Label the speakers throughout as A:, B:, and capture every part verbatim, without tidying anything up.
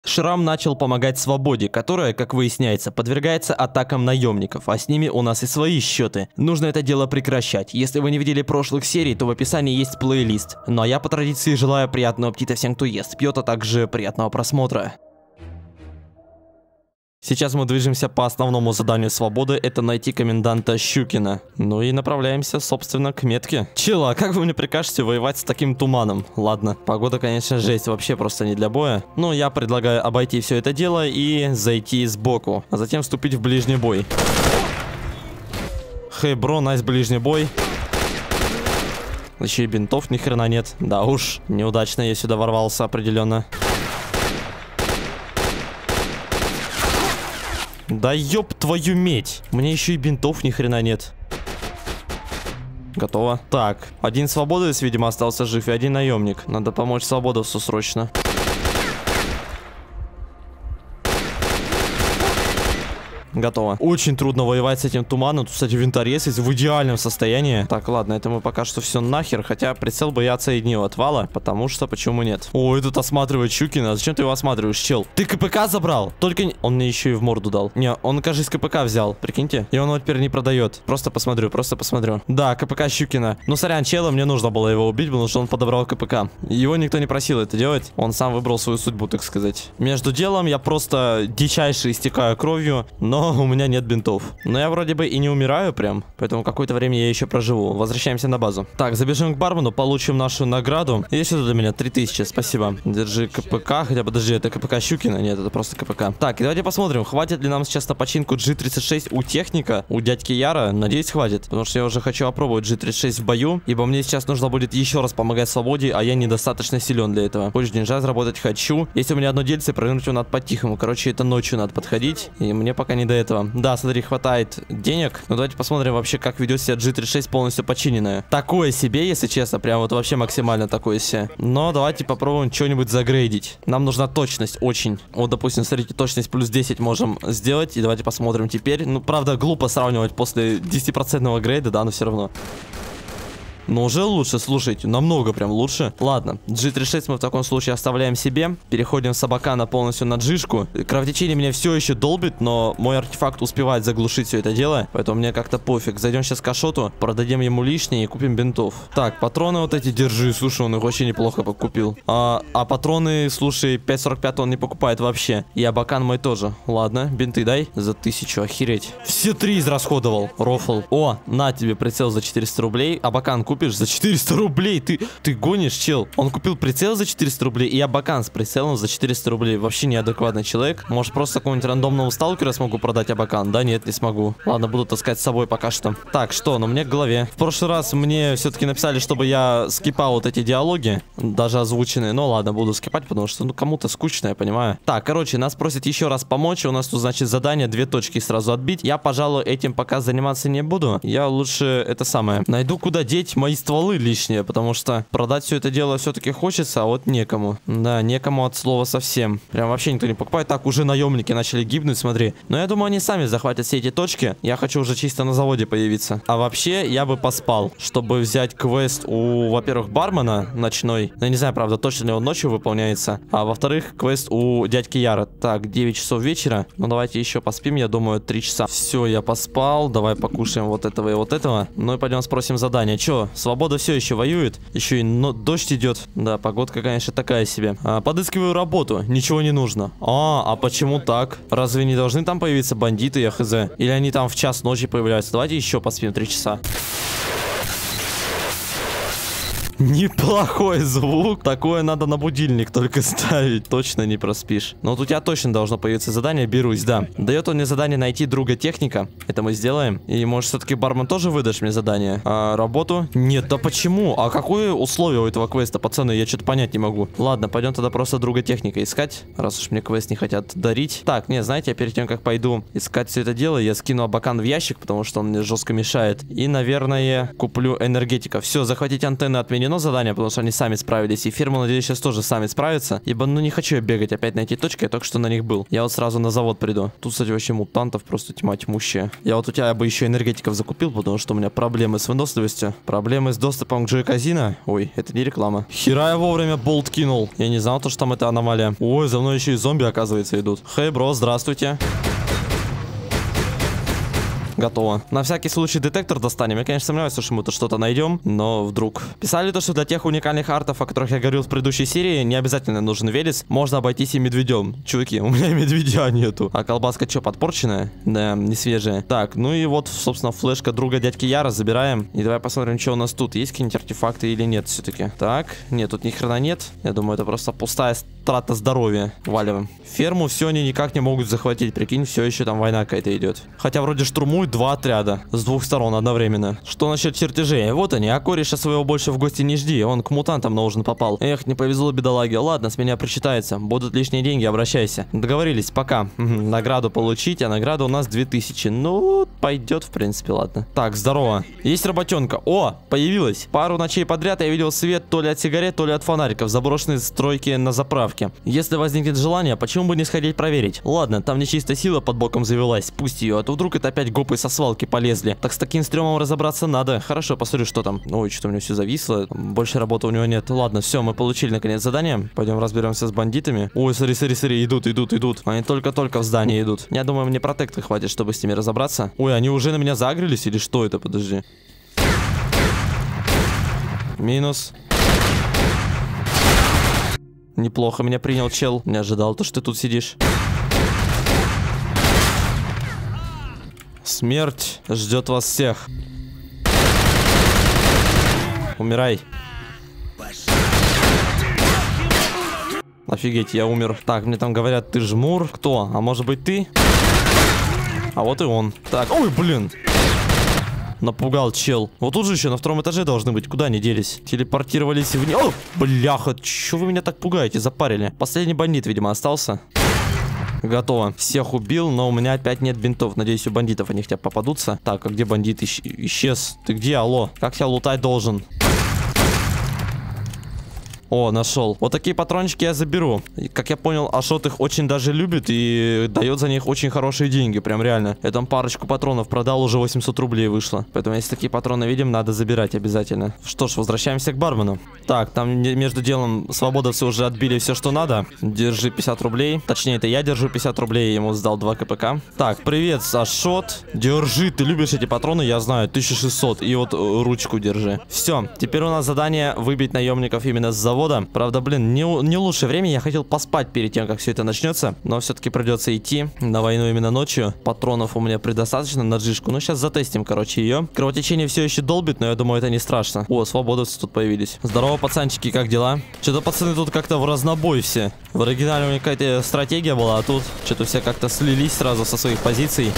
A: Шрам начал помогать Свободе, которая, как выясняется, подвергается атакам наемников, а с ними у нас и свои счеты. Нужно это дело прекращать. Если вы не видели прошлых серий, то в описании есть плейлист. Ну а я по традиции желаю приятного аппетита всем, кто ест, пьет, а также приятного просмотра. Сейчас мы движемся по основному заданию Свободы, это найти коменданта Щукина. Ну и направляемся, собственно, к метке. Чела, а как вы мне прикажете воевать с таким туманом? Ладно, погода, конечно, жесть, вообще просто не для боя. Но я предлагаю обойти все это дело и зайти сбоку, а затем вступить в ближний бой. Хей, бро, найс ближний бой. Еще и бинтов ни хрена нет. Да уж, неудачно я сюда ворвался определенно. Да ёб твою медь. Мне еще и бинтов ни хрена нет. Готово. Так, один свободовец, видимо, остался жив, и один наемник. Надо помочь свободовцу срочно. Готово. Очень трудно воевать с этим туманом. Тут, кстати, винторез есть в идеальном состоянии. Так, ладно, это мы пока что все нахер. Хотя прицел бы я отсоединил от вала. Потому что, почему нет? О, этот осматривает Щукина. Зачем ты его осматриваешь, чел? Ты КПК забрал? Только не... Он мне еще и в морду дал. Не, он, кажется, КПК взял. Прикиньте. И он его теперь не продает. Просто посмотрю, просто посмотрю. Да, КПК Щукина. Ну, сорян, чела, мне нужно было его убить, потому что он подобрал КПК. Его никто не просил это делать. Он сам выбрал свою судьбу, так сказать. Между делом я просто дичайше истекаю кровью, но у меня нет бинтов. Но я вроде бы и не умираю прям, поэтому какое-то время я еще проживу. Возвращаемся на базу. Так, забежим к бармену, получим нашу награду. Есть что-то для меня? три тысячи, спасибо. Держи КПК, хотя подожди, это КПК Щукина? Нет, это просто КПК. Так, и давайте посмотрим, хватит ли нам сейчас на починку джи тридцать шесть у техника, у дядьки Яра. Надеюсь, хватит, потому что я уже хочу опробовать джи тридцать шесть в бою, ибо мне сейчас нужно будет еще раз помогать Свободе, а я недостаточно силен для этого. Позже деньжа заработать хочу. Если у меня одно дельце, провернуть его надо по-тихому. Короче, это ночью надо подходить, и мне пока не до этого. Да, смотри, хватает денег. Но давайте посмотрим вообще, как ведет себя джи тридцать шесть полностью починенная. Такое себе, если честно, прям вот вообще максимально такое себе. Но давайте попробуем что-нибудь загрейдить. Нам нужна точность очень. Вот, допустим, смотрите, точность плюс десять можем сделать. И давайте посмотрим теперь. Ну, правда, глупо сравнивать после десятипроцентного грейда, да, но все равно. Но уже лучше, слушайте, намного прям лучше. Ладно, джи тридцать шесть мы в таком случае оставляем себе. Переходим с Абакана полностью на джишку. Кровотечение меня все еще долбит, но мой артефакт успевает заглушить все это дело. Поэтому мне как-то пофиг. Зайдем сейчас к Ашоту, продадим ему лишнее и купим бинтов. Так, патроны вот эти держи, слушай, он их вообще неплохо покупил. А, а патроны, слушай, пять сорок пять он не покупает вообще. И Абакан мой тоже. Ладно, бинты дай за тысячу, охереть. Все три израсходовал, рофл. О, на тебе прицел за четыреста рублей. Абакан купишь за четыреста рублей. Ты, ты гонишь, чел. Он купил прицел за четыреста рублей и Абакан с прицелом за четыреста рублей. Вообще неадекватный человек. Может, просто какого-нибудь рандомного сталкера смогу продать Абакан? Да, нет, не смогу. Ладно, буду таскать с собой пока что. Так, что? Ну, мне к голове. В прошлый раз мне все-таки написали, чтобы я скипал вот эти диалоги, даже озвученные. Ну, ладно, буду скипать, потому что, ну, кому-то скучно, я понимаю. Так, короче, нас просят еще раз помочь. У нас тут, значит, задание две точки сразу отбить. Я, пожалуй, этим пока заниматься не буду. Я лучше это самое найду, куда деть мои стволы лишние, потому что продать все это дело все-таки хочется, а вот некому. Да, некому от слова совсем. Прям вообще никто не покупает. Так, уже наемники начали гибнуть, смотри. Но я думаю, они сами захватят все эти точки. Я хочу уже чисто на заводе появиться. А вообще, я бы поспал, чтобы взять квест у, во-первых, бармена ночной. Я не знаю, правда, точно ли он ночью выполняется. А во-вторых, квест у дядьки Яра. Так, девять часов вечера. Ну, давайте еще поспим, я думаю, три часа. Все, я поспал. Давай покушаем вот этого и вот этого. Ну и пойдем спросим задание. Че, Свобода все еще воюет, еще и но дождь идет. Да, погодка, конечно, такая себе. А, подыскиваю работу, ничего не нужно. А, а почему так? Разве не должны там появиться бандиты, я хз? Или они там в час ночи появляются? Давайте еще поспим три часа. Неплохой звук. Такое надо на будильник только ставить. Точно не проспишь. Но вот у тебя точно должно появиться задание. Берусь, да. Дает он мне задание найти друга техника. Это мы сделаем. И может все-таки бармен тоже выдашь мне задание? А работу? Нет, да почему? А какое условие у этого квеста, пацаны? Я что-то понять не могу. Ладно, пойдем тогда просто друга техника искать. Раз уж мне квест не хотят дарить. Так, не, знаете, я перед тем, как пойду искать все это дело, я скину Абакан в ящик, потому что он мне жестко мешает. И, наверное, куплю энергетика. Все, захватить антенны отменено. проведено задание, потому что они сами справились. И ферму, надеюсь, сейчас тоже сами справятся. Ибо, ну, не хочу я бегать опять на эти точки, я только что на них был. Я вот сразу на завод приду. Тут, кстати, вообще мутантов просто тьма тьмущая. Я вот у тебя бы еще энергетиков закупил, потому что у меня проблемы с выносливостью. Проблемы с доступом к Джой Казино. Ой, это не реклама. Хера я вовремя болт кинул. Я не знал, то, что там это аномалия. Ой, за мной еще и зомби, оказывается, идут. Хей, бро, здравствуйте. Готово. На всякий случай детектор достанем. Я, конечно, сомневаюсь, что мы тут что-то найдем, но вдруг. Писали то, что для тех уникальных артов, о которых я говорил в предыдущей серии, не обязательно нужен велес. Можно обойтись и медведем. Чуваки, у меня медведя нету. А колбаска что, подпорченная? Да, не свежая. Так, ну и вот, собственно, флешка друга дядьки Яра забираем. И давай посмотрим, что у нас тут. Есть какие-нибудь артефакты или нет все-таки. Так, нет, тут ни хрена нет. Я думаю, это просто пустая трата здоровья. Валиваем. Ферму все они никак не могут захватить. Прикинь, все еще там война какая-то идет. Хотя вроде штурмуют два отряда с двух сторон одновременно. Что насчет чертежей? Вот они, а кореша своего больше в гости не жди. Он к мутантам на ужин попал. Эх, не повезло бедолаге. Ладно, с меня причитается. Будут лишние деньги, обращайся. Договорились, пока. Награду получить, а награда у нас две тысячи. Ну, пойдет, в принципе, ладно. Так, здорово. Есть работенка. О, появилась. Пару ночей подряд я видел свет то ли от сигарет, то ли от фонариков. Заброшенные стройки на заправке. Если возникнет желание, почему бы не сходить проверить? Ладно, там нечистая сила под боком завелась. Пусть ее, а то вдруг это опять гопы со свалки полезли. Так с таким стрёмом разобраться надо. Хорошо, посмотрю, что там. Ой, что-то у меня все зависло. Больше работы у него нет. Ладно, все, мы получили наконец задание. Пойдем разберемся с бандитами. Ой, смотри, смотри, смотри, идут, идут, идут. Они только-только в здании идут. Я думаю, мне протекта хватит, чтобы с ними разобраться. Ой, они уже на меня загрелись или что это? Подожди. Минус. Неплохо меня принял чел. Не ожидал то, что ты тут сидишь. Смерть ждет вас всех. Умирай. Офигеть, я умер. Так, мне там говорят, ты жмур. Кто? А может быть ты? А вот и он. Так, ой, блин. Напугал чел. Вот тут же еще на втором этаже должны быть. Куда они делись? Телепортировались вниз. О, бляха, че вы меня так пугаете? Запарили. Последний бандит, видимо, остался. Готово. Всех убил, но у меня опять нет бинтов. Надеюсь, у бандитов они хотя бы попадутся. Так, а где бандит? Ищ исчез. Ты где, алло? Как я лутать должен? О, нашел. Вот такие патрончики я заберу. И, как я понял, Ашот их очень даже любит и дает за них очень хорошие деньги. Прям реально. Я там парочку патронов продал, уже восемьсот рублей вышло. Поэтому, если такие патроны видим, надо забирать обязательно. Что ж, возвращаемся к бармену. Так, там между делом свободовцы уже отбили все, что надо. Держи пятьдесят рублей. Точнее, это я держу пятьдесят рублей, ему сдал два КПК. Так, привет, Ашот. Держи, ты любишь эти патроны, я знаю, тысяча шестьсот. И вот э, ручку держи. Все, теперь у нас задание выбить наемников именно с завода. Правда, блин, не, не лучшее время. Я хотел поспать перед тем, как все это начнется. Но все-таки придется идти на войну именно ночью. Патронов у меня предостаточно на джишку. Ну, сейчас затестим, короче, ее. Кровотечение все еще долбит, но я думаю, это не страшно. О, свободовцы тут появились. Здорово, пацанчики, как дела? Что-то пацаны тут как-то в разнобой все. В оригинале у них какая-то стратегия была, а тут что-то все как-то слились сразу со своих позиций.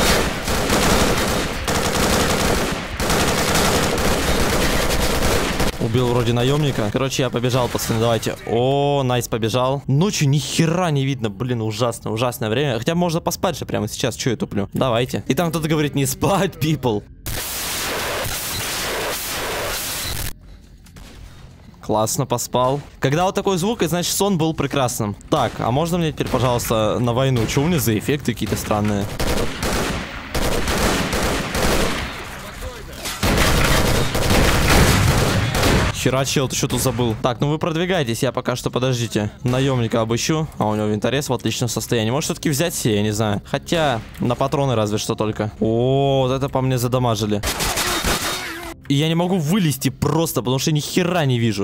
A: Убил вроде наемника. Короче, я побежал, пацаны, давайте. О, найс, побежал. Ночью ни хера не видно. Блин, ужасно, ужасное время. Хотя можно поспать же прямо сейчас. Че я туплю? Давайте. И там кто-то говорит, не спать, people. Классно, поспал. Когда вот такой звук, значит, сон был прекрасным. Так, а можно мне теперь, пожалуйста, на войну? Что у меня за эффекты какие-то странные? Хера, чел, ты что тут забыл? Так, ну вы продвигайтесь, я пока что, подождите. Наемника обыщу. А у него винторез в отличном состоянии. Может, все-таки взять себе, я не знаю. Хотя, на патроны разве что только. О, вот это по мне задамажили. И я не могу вылезти просто, потому что ни хера не вижу.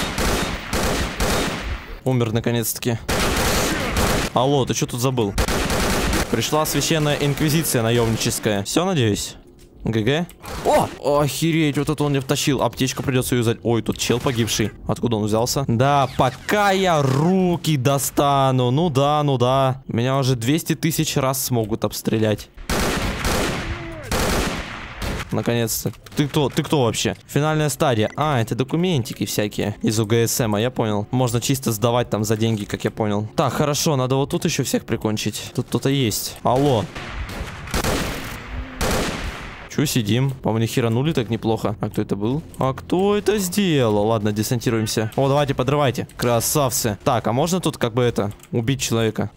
A: Умер, наконец-таки. Алло, ты что тут забыл? Пришла священная инквизиция наемническая. Все, надеюсь? ГГ. О, охереть, вот это он мне втащил. Аптечку придется юзать. Ой, тут чел погибший. Откуда он взялся? Да, пока я руки достану. Ну да, ну да. Меня уже двести тысяч раз смогут обстрелять. Наконец-то. Ты кто? Ты кто вообще? Финальная стадия. А, это документики всякие из УГСМ, я понял. Можно чисто сдавать там за деньги, как я понял. Так, хорошо, надо вот тут еще всех прикончить. Тут кто-то есть. Алло. Че сидим? По-моему, херанули так неплохо. А кто это был? А кто это сделал? Ладно, десантируемся. О, давайте, подрывайте. Красавцы. Так, а можно тут как бы это, убить человека?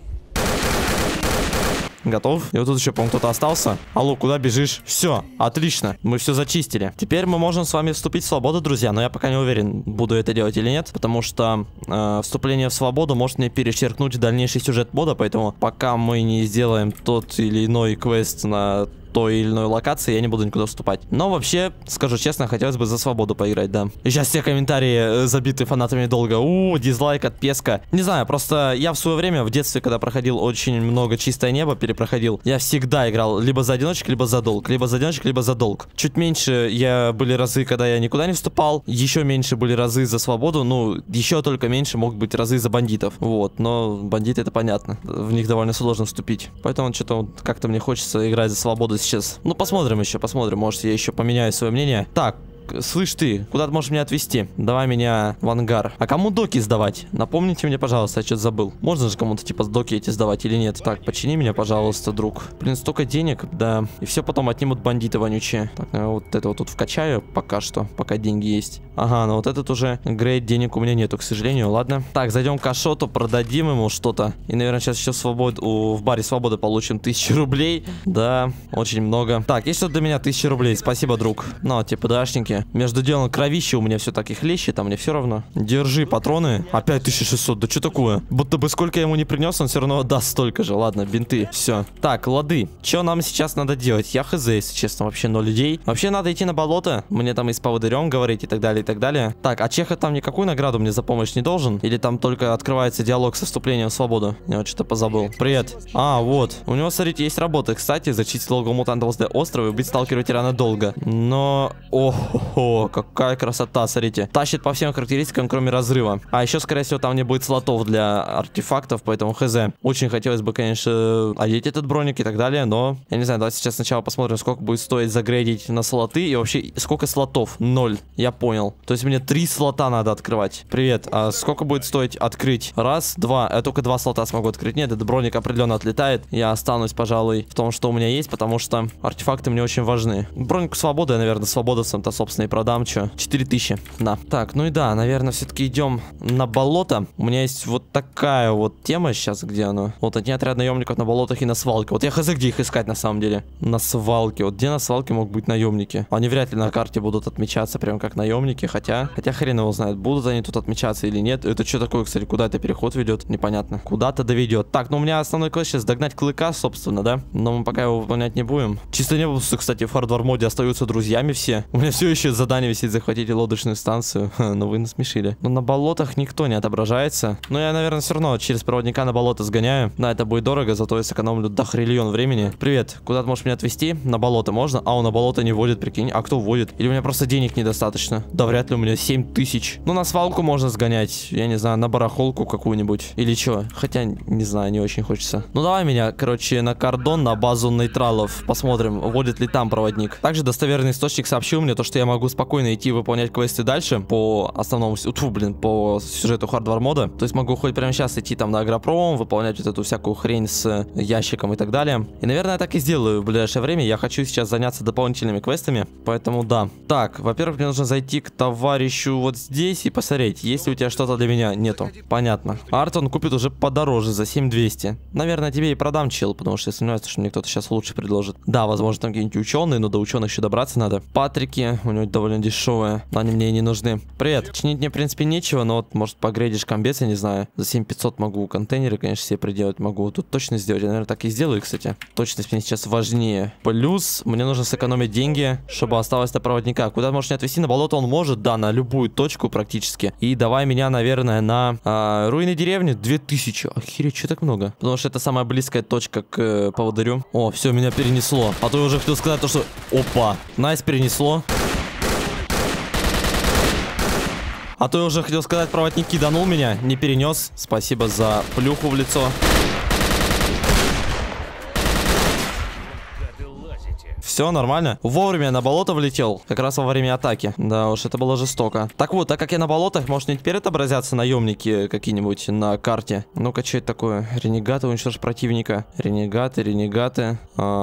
A: Готов? И вот тут еще, по-моему, кто-то остался. Алло, куда бежишь? Все, отлично. Мы все зачистили. Теперь мы можем с вами вступить в свободу, друзья. Но я пока не уверен, буду это делать или нет. Потому что э, вступление в свободу может мне перечеркнуть дальнейший сюжет мода. Поэтому пока мы не сделаем тот или иной квест на той или иной локации, я не буду никуда вступать. Но вообще, скажу честно, хотелось бы за свободу поиграть, да. И сейчас все комментарии забиты фанатами долго. У, дизлайк от Песка. Не знаю, просто я в свое время, в детстве, когда проходил очень много Чистое небо, перепроходил, я всегда играл либо за одиночек, либо за долг. Либо за одиночек, либо за долг. Чуть меньше я были разы, когда я никуда не вступал. Еще меньше были разы за свободу. Ну, еще только меньше могут быть разы за бандитов. Вот, но бандиты, это понятно. В них довольно сложно вступить. Поэтому что-то вот как-то мне хочется играть за свободу сейчас. Ну, посмотрим еще, посмотрим. Может, я еще поменяю свое мнение. Так. Слышь ты, куда ты можешь меня отвезти? Давай меня в ангар. А кому доки сдавать? Напомните мне, пожалуйста, я что-то забыл. Можно же кому-то типа доки эти сдавать или нет? Так, почини меня, пожалуйста, друг. Блин, столько денег, да. И все потом отнимут бандиты вонючие. Так, я вот это вот тут вкачаю пока что, пока деньги есть. Ага, ну вот этот уже грейд, денег у меня нету, к сожалению, ладно. Так, зайдем к Ашоту, продадим ему что-то. И, наверное, сейчас еще в, свобод... у... в баре Свободы получим тысячу рублей. Да, очень много. Так, есть что-то для меня? Тысяча рублей, спасибо, друг. Ну, типа, дашники. Между делом кровище у меня все так и хлещет, а мне все равно. Держи патроны. Опять тысяча шестьсот, да что такое? Будто бы сколько я ему не принес, он все равно даст столько же. Ладно, бинты, все. Так, лады. Что нам сейчас надо делать? Я хз, если честно, вообще ноль людей. Вообще надо идти на болото. Мне там и с поводырем говорить и так далее, и так далее. Так, а Чеха там никакую награду мне за помощь не должен? Или там только открывается диалог со вступлением в свободу? Я вот что-то позабыл. Привет. А, вот. У него, смотрите, есть работа. Кстати, зачистить долго мутанта возле острова и убить сталкера-ветерана долго. Но... О-хо-хо, какая красота, смотрите. Тащит по всем характеристикам, кроме разрыва. А еще, скорее всего, там не будет слотов для артефактов, поэтому хз. Очень хотелось бы, конечно, одеть этот броник и так далее, но... Я не знаю, давайте сейчас сначала посмотрим, сколько будет стоить загрейдить на слоты и вообще сколько слотов. Ноль. Я понял. То есть мне три слота надо открывать. Привет. А сколько будет стоить открыть? Раз, два. Я только два слота смогу открыть. Нет, этот броник определенно отлетает. Я останусь, пожалуй, в том, что у меня есть, потому что артефакты мне очень важны. Бронику свободы я, наверное, свободовцам-то, собственно, и продам. Че? четыре тысячи. Да. Так, ну и да, наверное, все-таки идем на болото. У меня есть вот такая вот тема сейчас, где она. Вот одни отряд наемников на болотах и на свалке. Вот я хз, где их искать на самом деле. На свалке. Вот где на свалке могут быть наемники? Они вряд ли на карте будут отмечаться прям как наемники. Хотя, хотя хрен его знает, будут они тут отмечаться или нет. Это что такое, кстати, куда это переход ведет? Непонятно. Куда-то доведет. Так, ну у меня основной квест сейчас догнать Клыка, собственно, да? Но мы пока его выполнять не будем. Чисто небо, кстати, в хардвар моде остаются друзьями все. У меня все еще задание висит: захватите лодочную станцию. Ха, ну вы насмешили. Но на болотах никто не отображается. Но я, наверное, все равно через проводника на болото сгоняю. Да, это будет дорого, зато я сэкономлю дохриллион времени. Привет, куда ты можешь меня отвезти? На болото можно? А, он на болото не водит, прикинь. А кто водит? Или у меня просто денег недостаточно? Да вряд ли, у меня семь тысяч. Ну, на свалку можно сгонять. Я не знаю, на барахолку какую-нибудь. Или что? Хотя, не знаю, не очень хочется. Ну, давай меня, короче, на кордон, на базу нейтралов. Посмотрим, водит ли там проводник. Также достоверный источник сообщил мне то, что я могу спокойно идти выполнять квесты дальше по основному, тьфу, блин, по сюжету хардвар мода. То есть могу хоть прямо сейчас идти там на агропром, выполнять вот эту всякую хрень с ящиком и так далее. И, наверное, я так и сделаю в ближайшее время. Я хочу сейчас заняться дополнительными квестами, поэтому да. Так, во-первых, мне нужно зайти к товарищу вот здесь и посмотреть, есть ли у тебя что-то для меня. Нету. Понятно. Арт он купит уже подороже, за семь тысяч двести. Наверное, тебе и продам, чел, потому что я сомневаюсь, что мне кто-то сейчас лучше предложит. Да, возможно, там какие-нибудь ученые, но до ученых еще добраться надо. Патрики, у него довольно дешевые, но они мне и не нужны. Привет. Чинить мне, в принципе, нечего, но вот, может, погрейдишь комбез, я не знаю. За семь тысяч пятьсот могу контейнеры, конечно, себе приделать. Могу тут точно сделать. Я, наверное, так и сделаю, кстати. Точность мне сейчас важнее. Плюс мне нужно сэкономить деньги, чтобы осталось до проводника. Куда можешь не отвезти? На болото он может, да, на любую точку практически. И давай меня, наверное, на а, руины деревни. две тысячи. Охереть, что так много? Потому что это самая близкая точка к э, поводырю. О, все, меня перенесло. А то я уже хотел сказать то, что... Опа. Найс, перенесло. А то я уже хотел сказать, проводник киданул меня, не перенес. Спасибо за плюху в лицо. Все нормально. Вовремя на болото влетел. Как раз во время атаки. Да уж, это было жестоко. Так вот, так как я на болотах, может, не теперь отобразятся наемники какие-нибудь на карте? Ну-ка, что это такое? Ренегаты, уничтожь противника. Ренегаты, ренегаты. А, мут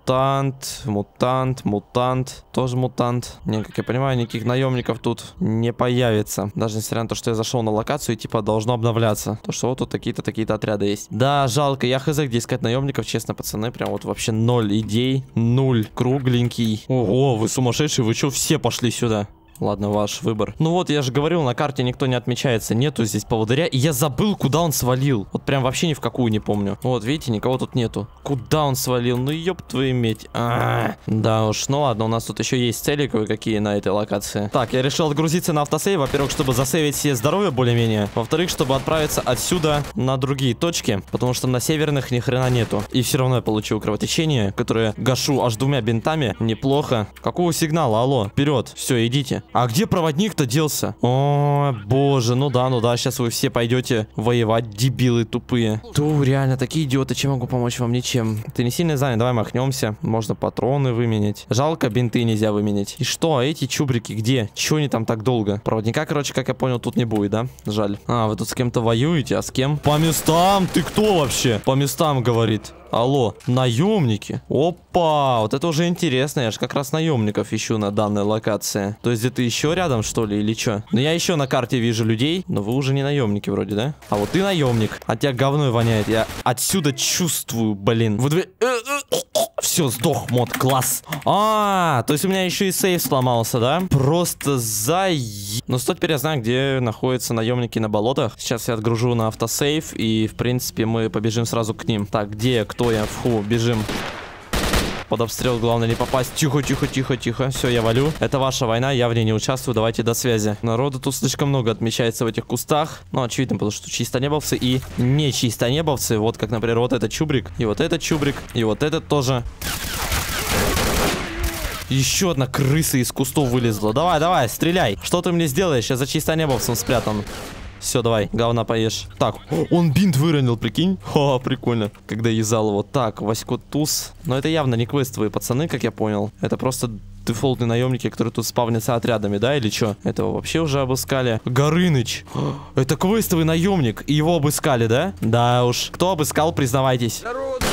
A: Мутант, мутант, мутант. Тоже мутант. Не, как я понимаю, никаких наемников тут не появится. Даже несмотря на то, что я зашел на локацию и типа должно обновляться. То, что вот тут такие-то, такие-то отряды есть. Да, жалко. Я хз, где искать наемников, честно, пацаны. Прям вот вообще ноль идей. Нуль. Кругленький. Ого, вы сумасшедшие, вы что, все пошли сюда? Ладно, ваш выбор. Ну вот, я же говорил, на карте никто не отмечается. Нету здесь поводыря. И я забыл, куда он свалил. Вот прям вообще ни в какую не помню. Вот, видите, никого тут нету. Куда он свалил? Ну ёб твою медь. А-а-а. Да уж, ну ладно, у нас тут еще есть цели кое-какие на этой локации. Так, я решил отгрузиться на автосейв. Во-первых, чтобы засейвить себе здоровье более-менее. Во-вторых, чтобы отправиться отсюда на другие точки. Потому что на северных ни хрена нету. И все равно я получил кровотечение, которое гашу аж двумя бинтами. Неплохо. Какого сигнала? Алло, вперед. Все, идите. А где проводник-то делся? О, боже, ну да, ну да, сейчас вы все пойдете воевать, дебилы тупые. Ту, реально, такие идиоты, чем могу помочь вам? Ничем. Ты не сильно занят, давай махнемся. Можно патроны выменять. Жалко, бинты нельзя выменять. И что, а эти чубрики где? Чего они там так долго? Проводника, короче, как я понял, тут не будет, да? Жаль. А, вы тут с кем-то воюете, а с кем? По местам? Ты кто вообще? По местам, говорит. Алло, наемники? Опа, вот это уже интересно, я же как раз наемников ищу на данной локации. То есть где-то еще рядом, что ли, или что? Ну я еще на карте вижу людей, но вы уже не наемники вроде, да? А вот ты наемник, от тебя говной воняет, я отсюда чувствую, блин. Вы две... Все, сдох, мод, класс. А, то есть у меня еще и сейф сломался, да? Просто за... Ну, что теперь я знаю, где находятся наемники на болотах. Сейчас я отгружу на автосейв, и, в принципе, мы побежим сразу к ним. Так, где, кто я? Фу, бежим. Под обстрел, главное не попасть. Тихо, тихо, тихо, тихо. Все, я валю. Это ваша война, я в ней не участвую. Давайте до связи. Народу тут слишком много отмечается в этих кустах. Ну, очевидно, потому что чистонебовцы и не чистонебовцы. Вот как, например, вот этот чубрик. И вот этот чубрик. И вот этот тоже. Еще одна крыса из кустов вылезла. Давай, давай, стреляй. Что ты мне сделаешь? Я за чистонебовцем спрятан. Все, давай, говна поешь. Так, он бинт выронил, прикинь. Ха, прикольно. Когда юзал его. Так, Васько туз. Но это явно не квестовые пацаны, как я понял. Это просто дефолтные наемники, которые тут спавнятся отрядами, да, или что? Этого вообще уже обыскали. Горыныч. Это квестовый наемник. И его обыскали, да? Да уж. Кто обыскал, признавайтесь.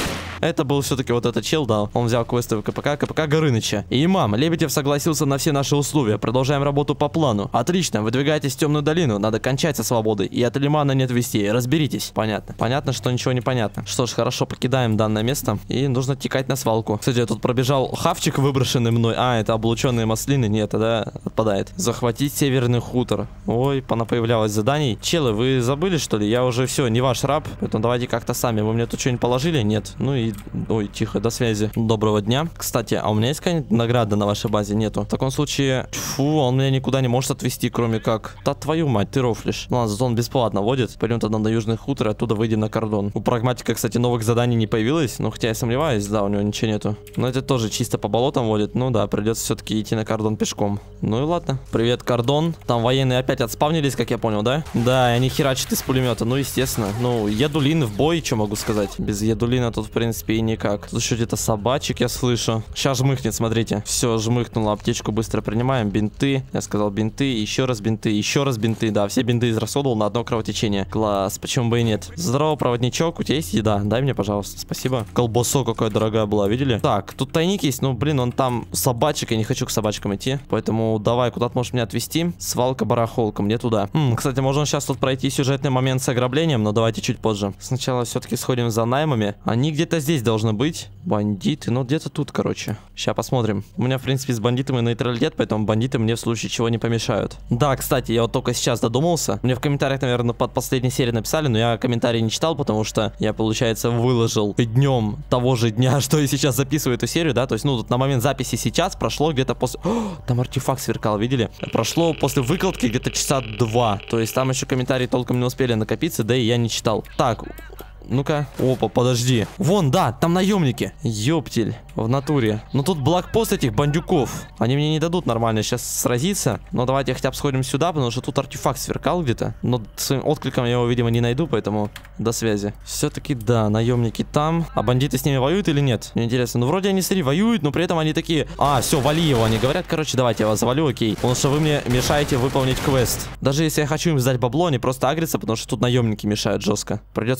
A: Это был все-таки вот этот чел, да. Он взял квесты в КПК, КПК Горыныча. И имам, Лебедев согласился на все наши условия. Продолжаем работу по плану. Отлично, выдвигайтесь в темную долину. Надо кончать со свободой. И от лимана нет вестей. Разберитесь. Понятно. Понятно, что ничего не понятно. Что ж, хорошо, покидаем данное место. И нужно текать на свалку. Кстати, я тут пробежал хавчик, выброшенный мной. А, это облученные маслины. Нет, тогда отпадает. Захватить северный хутор. Ой, появлялось заданий. Челы, вы забыли, что ли? Я уже все, не ваш раб. Поэтому давайте как-то сами. Вы мне тут что-нибудь положили? Нет. Ну и... Ой, тихо, до связи. Доброго дня. Кстати, а у меня есть какая-нибудь награда на вашей базе? Нету. В таком случае, фу, он меня никуда не может отвезти, кроме как... Да твою мать, ты рофлишь. Ну ладно, зато он бесплатно водит. Пойдем тогда на южный хутор, и оттуда выйдем на кордон. У прагматика, кстати, новых заданий не появилось. Ну, хотя я сомневаюсь, да, у него ничего нету. Но это тоже чисто по болотам водит. Ну да, придется все-таки идти на кордон пешком. Ну и ладно. Привет, кордон. Там военные опять отспавнились, как я понял, да? Да, и они херачат из пулемета. Ну, естественно. Ну, Ядулин в бой, что могу сказать? Без Ядулина тут, в принципе, и не как. Тут еще где-то собачек я слышу. Сейчас жмыхнет, смотрите. Все, жмыхнуло. Аптечку быстро принимаем. Бинты. Я сказал бинты. Еще раз бинты. Еще раз бинты. Да, все бинты израсходовал на одно кровотечение. Класс. Почему бы и нет? Здорово, проводничок. У тебя есть еда? Дай мне, пожалуйста. Спасибо. Колбасо какая дорогая была. Видели? Так, тут тайник есть. Ну, блин, он там собачек. Я не хочу к собачкам идти. Поэтому давай, куда ты можешь меня отвезти? Свалка, барахолка. Мне туда. М, кстати, можно сейчас тут пройти сюжетный момент с ограблением, но давайте чуть позже. Сначала все-таки сходим за наймами. Они где-то здесь должны быть. Бандиты, ну где-то тут, короче. Сейчас посмотрим. У меня, в принципе, с бандитами нейтралитет, поэтому бандиты мне в случае чего не помешают. Да, кстати, я вот только сейчас додумался. Мне в комментариях, наверное, под последней серией написали, но я комментарии не читал, потому что я, получается, выложил днем того же дня, что и сейчас записываю эту серию, да. То есть, ну, тут на момент записи сейчас прошло где-то после... О, там артефакт сверкал, видели? Прошло после выкладки где-то часа два. То есть, там еще комментарии толком не успели накопиться, да и я не читал. Так... Ну-ка. Опа, подожди. Вон, да, там наемники. Ёптель. В натуре. Но тут блокпост этих бандюков. Они мне не дадут нормально сейчас сразиться. Но давайте хотя бы сходим сюда, потому что тут артефакт сверкал где-то. Но своим откликом я его, видимо, не найду, поэтому до связи. Все-таки, да, наемники там. А бандиты с ними воюют или нет? Мне интересно. Ну, вроде они, смотри, воюют, но при этом они такие... А, все, вали его. Они говорят, короче, давайте я вас завалю, окей. Потому что вы мне мешаете выполнить квест. Даже если я хочу им сдать бабло, они просто агрятся, потому что тут наемники мешают жестко. Придется валить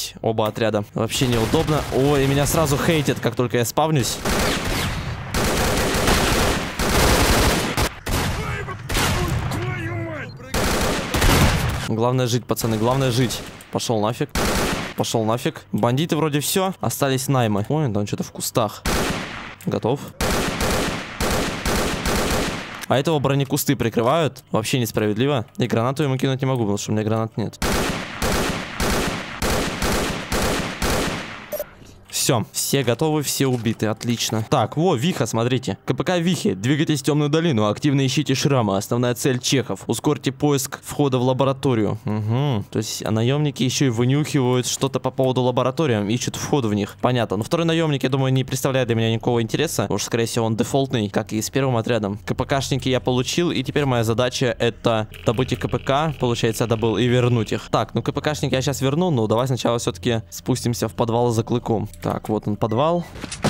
A: убить оба отряда. Вообще неудобно. Ой, меня сразу хейтят, как только я спавнюсь. Главное жить, пацаны, главное жить. Пошел нафиг. Пошел нафиг. Бандиты вроде все. Остались наймы. Ой, там что-то в кустах. Готов. А этого бронекусты прикрывают. Вообще несправедливо. И гранату ему кинуть не могу, потому что у меня гранат нет. Все, все готовы, все убиты, отлично. Так, во, Виха, смотрите. КПК Вихи, двигайтесь в темную долину, активно ищите шрамы. Основная цель чехов. Ускорьте поиск входа в лабораторию. Угу. То есть а наемники еще и вынюхивают что-то по поводу лаборатории, ищут вход в них. Понятно. Но второй наемник, я думаю, не представляет для меня никакого интереса. Уж, скорее всего, он дефолтный, как и с первым отрядом. КПКшники я получил, и теперь моя задача это добыть их КПК. Получается, я добыл, и вернуть их. Так, ну КПКшники я сейчас верну, но давай сначала все-таки спустимся в подвал за клыком. Так, вот он подвал.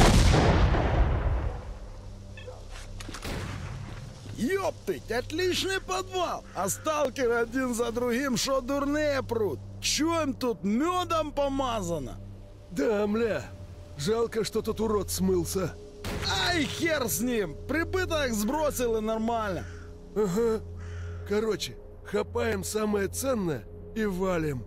B: Ёптыть, отличный подвал. А сталкеры один за другим шо дурные прут. Чё им тут медом помазано?
C: Да, мля. Жалко, что тут урод смылся.
B: Ай, хер с ним. Прибыток сбросил и нормально.
C: Ага. Короче, хапаем самое ценное и валим.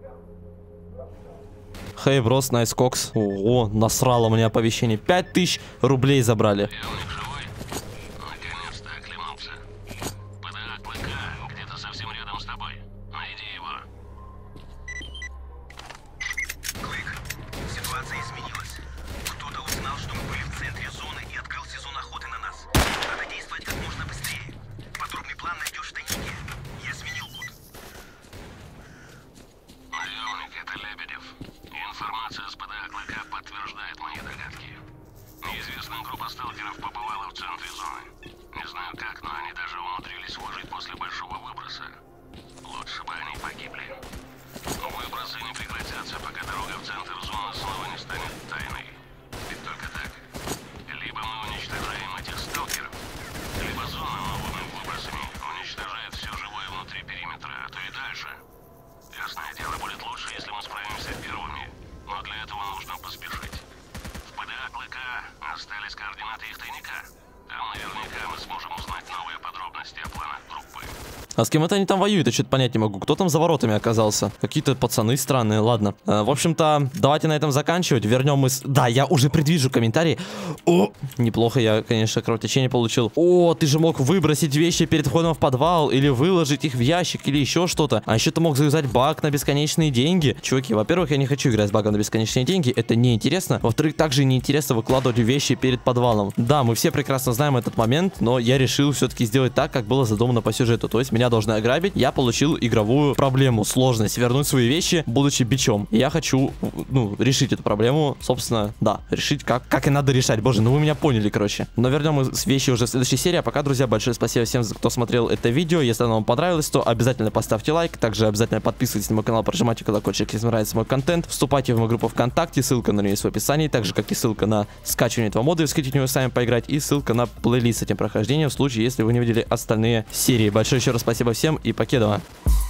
A: Хей, брос, найс кокс. Ого, насрало мне оповещение. пять тысяч рублей забрали.
D: Наконец-то оклемался. ПДА Клыка где-то совсем рядом с тобой. Найди его.
E: Клык, ситуация изменилась. Кто-то узнал, что мы были в центре зоны и открыл сезон охоты на нас. Надо действовать как можно быстрее. Подробный план найдешь в тайнике. Я сменил код.
D: Наемник, это Лебедев. Информация с ПДА Клыка подтверждает мои догадки. Неизвестная группа сталкеров побывала в центре зоны. Не знаю как, но они даже умудрились выжить после большого выброса. Лучше бы они погибли. Выбросы не прекратятся, пока дорога в центр зоны снова не станет тайной. Ведь только так. Либо мы уничтожаем этих сталкеров, либо зона новыми выбросами уничтожает все живое внутри периметра, а то и дальше. Ясное дело, будет лучше, если мы справимся первыми. Но для этого нужно поспешить. В ПДА Клыка остались координаты их тайника. Там наверняка мы сможем узнать новые подробности о планах группы.
A: А с кем это они там воюют, я что-то понять не могу. Кто там за воротами оказался? Какие-то пацаны странные, ладно. А, в общем-то, давайте на этом заканчивать. Вернем мы... С... Да, я уже предвижу комментарии. О, неплохо я, конечно, кровотечение получил. О, ты же мог выбросить вещи перед входом в подвал, или выложить их в ящик, или еще что-то. А еще ты мог завязать баг на бесконечные деньги. Чуваки, во-первых, я не хочу играть с багом на бесконечные деньги. Это неинтересно. Во-вторых, также неинтересно выкладывать вещи перед подвалом. Да, мы все прекрасно знаем этот момент, но я решил все-таки сделать так, как было задумано по сюжету. То есть меня должны ограбить, я получил игровую проблему, сложность, вернуть свои вещи, будучи бичом. И я хочу, ну, решить эту проблему, собственно, да, решить, как, как и надо решать. Боже, ну вы меня поняли, короче. Но вернем мы вещи уже в следующей серии. А пока, друзья, большое спасибо всем, кто смотрел это видео. Если оно вам понравилось, то обязательно поставьте лайк. Также обязательно подписывайтесь на мой канал, прожимайте колокольчик, если нравится мой контент. Вступайте в мою группу ВКонтакте, ссылка на нее есть в описании. Так же, как и ссылка на скачивание этого мода, если хотите в него сами поиграть. И ссылка на плейлист с этим прохождением, в случае, если вы не видели остальные серии. Большое еще раз спасибо всем и покедова.